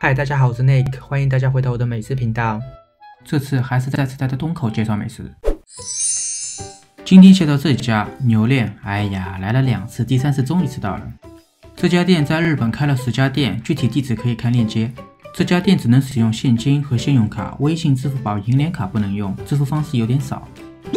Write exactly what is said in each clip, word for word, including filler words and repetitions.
嗨，大家好，我是 Nick， 欢迎大家回到我的美食频道。 这次还是再次在东口介绍美食。今天介绍这家牛链，哎呀，来了两次，第三次终于吃到了。这家店在日本开了十家店，具体地址可以看链接。这家店只能使用现金和信用卡，微信、支付宝、银联卡不能用，支付方式有点少。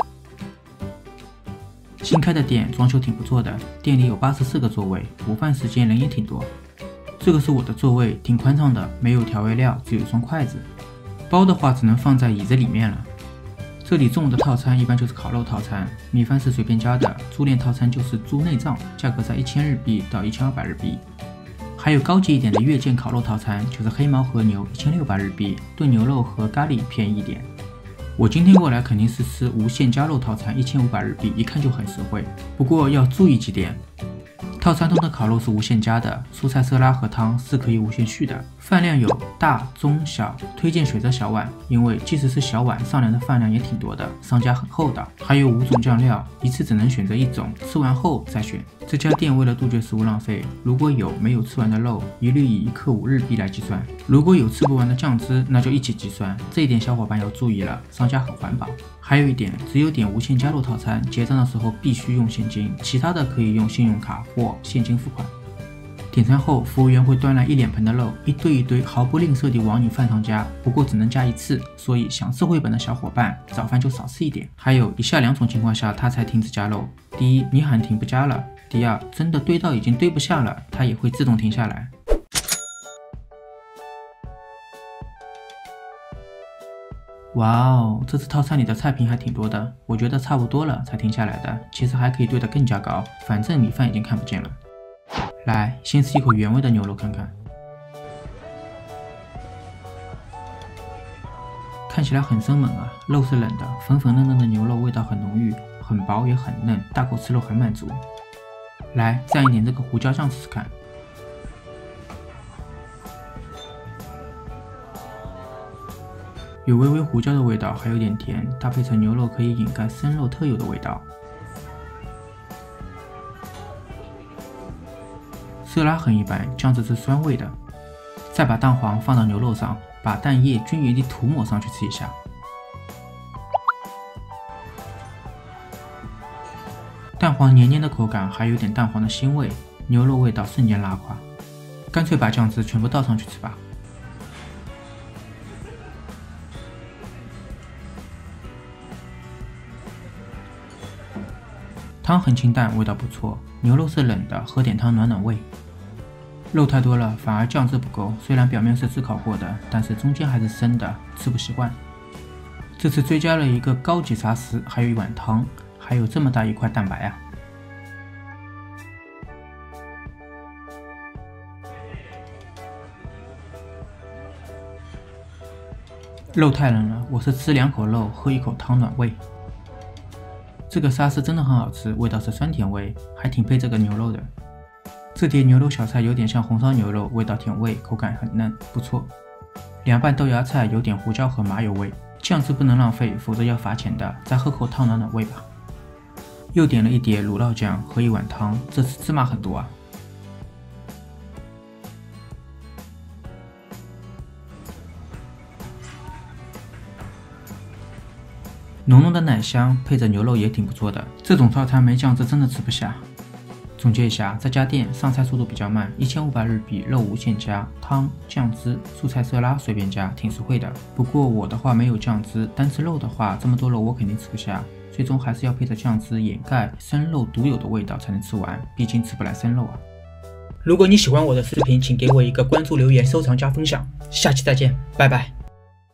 新开的店，装修挺不错的，店里有八十四个座位，午饭时间人也挺多。这个是我的座位，挺宽敞的，没有调味料，只有一双筷子。包的话只能放在椅子里面了。这里中午的套餐一般就是烤肉套餐，米饭是随便加的，猪链套餐就是猪内脏，价格在一千日币到一千二百日币。还有高级一点的月见烤肉套餐，就是黑毛和牛一千六百日币，炖牛肉和咖喱便宜一点。我今天过来肯定是吃无限加肉套餐一千五百日币，一看就很实惠。不过要注意几点。套餐中的烤肉是无限加的，蔬菜色拉和汤是可以无限续的。饭量有大、中、小，推荐选择小碗，因为即使是小碗，上来的饭量也挺多的，商家很厚道。还有五种酱料，一次只能选择一种，吃完后再选。这家店为了杜绝食物浪费，如果有没有吃完的肉，一律以一克五日币来计算；如果有吃不完的酱汁，那就一起计算。这一点小伙伴要注意了，商家很环保。还有一点，只有点无限加肉套餐，结账的时候必须用现金，其他的可以用信用卡或现金付款。点餐后，服务员会端来一脸盆的肉，一堆一堆，毫不吝啬地往你饭上加，不过只能加一次，所以想吃回本的小伙伴，早饭就少吃一点。还有以下两种情况下他才停止加肉：第一，你喊停不加了；第二，真的堆到已经堆不下了，它也会自动停下来。哇哦，这次套餐里的菜品还挺多的，我觉得差不多了才停下来的，其实还可以堆得更加高，反正米饭已经看不见了。来，先吃一口原味的牛肉看看，看起来很生猛啊，肉是冷的，粉粉嫩嫩的牛肉味道很浓郁，很薄也很嫩，大口吃肉很满足。来，蘸一点这个胡椒酱试试看。有微微胡椒的味道，还有点甜，搭配成牛肉可以掩盖生肉特有的味道。色拉很一般，酱汁是酸味的。再把蛋黄放到牛肉上，把蛋液均匀地涂抹上去吃一下。蛋黄黏黏的口感，还有点蛋黄的腥味，牛肉味道瞬间拉垮。干脆把酱汁全部倒上去吃吧。汤很清淡，味道不错。牛肉是冷的，喝点汤暖暖胃。肉太多了，反而酱汁不够。虽然表面是炙烤过的，但是中间还是生的，吃不习惯。这次追加了一个高级沙司，还有一碗汤，还有这么大一块蛋白啊！肉太冷了，我是吃两口肉，喝一口汤暖胃。这个沙司真的很好吃，味道是酸甜味，还挺配这个牛肉的。这碟牛肉小菜有点像红烧牛肉，味道甜味，口感很嫩，不错。凉拌豆芽菜有点胡椒和麻油味，酱汁不能浪费，否则要罚钱的。再喝口汤暖暖胃吧。又点了一碟卤酪酱和一碗汤，这次芝麻很多啊。浓浓的奶香配着牛肉也挺不错的，这种套餐没酱汁真的吃不下。总结一下，这家店上菜速度比较慢，一千五百日币，肉无限加，汤、酱汁、蔬菜色拉随便加，挺实惠的。不过我的话没有酱汁，单吃肉的话，这么多肉我肯定吃不下，最终还是要配着酱汁掩盖生肉独有的味道才能吃完，毕竟吃不来生肉啊。 如果你喜欢我的视频，请给我一个关注、留言、收藏加分享，下期再见，拜拜。